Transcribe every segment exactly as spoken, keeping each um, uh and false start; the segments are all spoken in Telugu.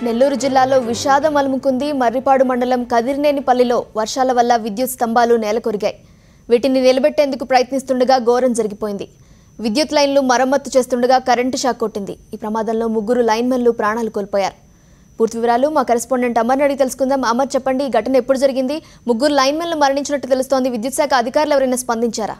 నెల్లూరు జిల్లాలో విషాదం అలుముకుంది. మర్రిపాడు మండలం కదిరినేనిపల్లిలో వర్షాల వల్ల విద్యుత్ స్తంభాలు నేలకొరిగాయి. వీటిని నిలబెట్టేందుకు ప్రయత్నిస్తుండగా ఘోరం జరిగిపోయింది. విద్యుత్ లైన్లు మరమ్మతు చేస్తుండగా కరెంటు షాక్ కొట్టింది. ఈ ప్రమాదంలో ముగ్గురు లైన్మెన్లు ప్రాణాలు కోల్పోయారు. పూర్తి వివరాలు మా కరెస్పాండెంట్ అమర్ అడిగి తెలుసుకుందాం. అమర్, చెప్పండి, ఈ ఘటన ఎప్పుడు జరిగింది? ముగ్గురు లైన్మెన్లు మరణించినట్టు తెలుస్తోంది. విద్యుత్ శాఖ అధికారులు ఎవరైనా స్పందించారా?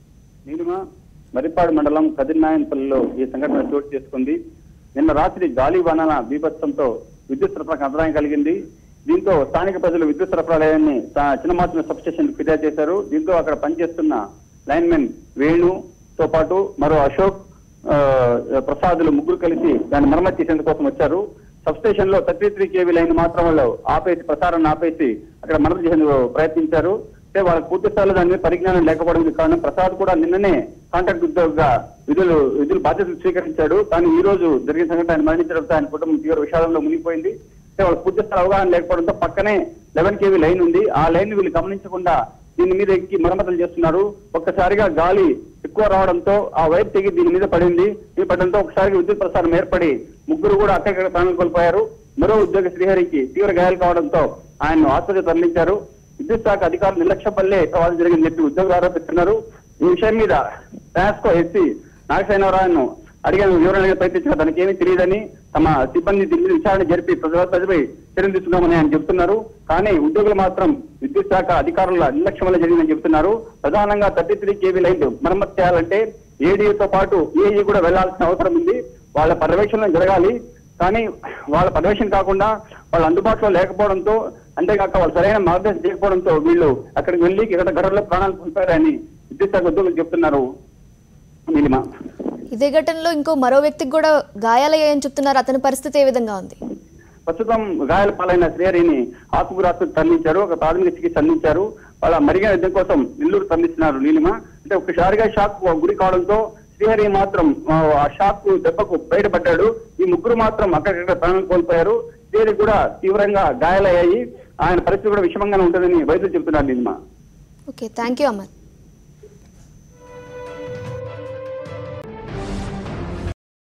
మర్రిపాడు మండలం కదిరినాయనపల్లిలో ఈ సంఘటన చోటు చేసుకుంది. నిన్న రాత్రి గాలి వానల బీభత్సంతో విద్యుత్ సరఫరాకు అంతరాయం కలిగింది. దీంతో స్థానిక ప్రజలు విద్యుత్ సరఫరాలయాన్ని చిన్నమార్చిన సబ్ స్టేషన్ ఫిర్యాదు చేశారు. దీంతో అక్కడ పనిచేస్తున్న లైన్మెన్ వేణుతో పాటు మరో అశోక్, ప్రసాదులు ముగ్గురు కలిసి దాన్ని మరమ్మతు చేసేందుకోసం వచ్చారు. సబ్ స్టేషన్ లో థర్టీ త్రీ కేవీ లైన్ మాత్రం వాళ్ళు ఆపేసి ప్రసారాన్ని ఆపేసి అక్కడ మరమ్మతు చేసేందుకు ప్రయత్నించారు. అంటే వాళ్ళకి పూర్తి స్థాయిలో దాని మీద పరిజ్ఞానం లేకపోవడం కారణం ప్రసాద్ కూడా నిన్ననే కాంట్రాక్ట్ ఉద్యోగిగా విధులు విధులు బాధ్యతలు స్వీకరించాడు. కానీ ఈ రోజు జరిగిన సంఘటన ఆయన మరణించడంతో ఆయన కుటుంబం తీవ్ర విషాదంలో మునిగిపోయింది. అంటే వాళ్ళకి పూర్తి స్థాయి అవగాహన లేకపోవడంతో పక్కనే లెవెన్ కేవీ లైన్ ఉంది. ఆ లైన్ వీళ్ళు గమనించకుండా దీని మీద ఎక్కి మరమ్మతులు చేస్తున్నారు. ఒక్కసారిగా గాలి ఎక్కువ రావడంతో ఆ వైర్ తెగి దీని మీద పడింది. ఈ పడడంతో ఒకసారిగా విద్యుత్ ప్రసారం ఏర్పడి ముగ్గురు కూడా అక్కడిక్కడ ప్రాణాలు కోల్పోయారు. మరో ఉద్యోగి శ్రీహరికి తీవ్ర గాయాలు కావడంతో ఆయన్ను ఆసుపత్రికి తరలించారు. విద్యుత్ శాఖ అధికారులు నిర్లక్ష్యం వల్లే ప్రమాదం జరిగింది చెప్పి ఉద్యోగులు ఆరోపిస్తున్నారు. ఈ విషయం మీద ట్రాన్స్కో ఎస్సీ నాగశైనవరావును అడిగిన వివరణ ప్రయత్నించిన తనకి ఏమీ తెలియదని, తమ సిబ్బంది దీని మీద విచారణ జరిపి ప్రజలపై చర్యలు తీసుకున్నామని ఆయన చెబుతున్నారు. కానీ ఉద్యోగులు మాత్రం విద్యుత్ శాఖ అధికారుల నిర్లక్ష్యం వల్ల జరిగిందని చెబుతున్నారు. ప్రధానంగా థర్టీ త్రీ కేవీ లైన్లు మరమ్మతు చేయాలంటే ఏడీతో పాటు ఏఈ కూడా వెళ్లాల్సిన అవసరం ఉంది. వాళ్ళ పర్యవేక్షణ జరగాలి. కానీ వాళ్ళ పర్యవేక్షణ కాకుండా వాళ్ళు అందుబాటులో లేకపోవడంతో, అంతేకాక వాళ్ళు సరైన మార్గదర్శనం చేయకపోవడంతో వీళ్ళు అక్కడికి వెళ్లి ఇక్కడ ఘటనలో ప్రాణాలు కోల్పోయారని విద్యుత్ శాఖ ఉద్యోగులు చెప్తున్నారు. నీలిమ, ఇదే ఘటనలో ఇంకో మరో వ్యక్తికి కూడా గాయాలయ్యాయని చెప్తున్నారు. అతని పరిస్థితి ఏ విధంగా ఉంది? ప్రస్తుతం గాయాల పాలైన శ్రీహరిని ఆత్మకూరు ఆసుపత్రికి తరలించారు. ఒక ప్రాథమిక చికిత్స అందించారు. వాళ్ళ మరిగిన యుద్ధం కోసం నెల్లూరు తరలిస్తున్నారు. నీలిమ, అంటే ఒకసారిగా షాక్ గురి కావడంతో శ్రీహరి మాత్రం ఆ షాక్ దెబ్బకు బయటపడ్డాడు. ఈ ముగ్గురు మాత్రం అక్కడిక్కడ ప్రాణాలు కోల్పోయారు. శ్రీహరి కూడా తీవ్రంగా గాయాలయ్యాయి. ఆయన పరిస్థితి కూడా విషమంగానే ఉంటుందని వైద్యులు చెబుతున్నారు. Neelima, okay, thank you Amar.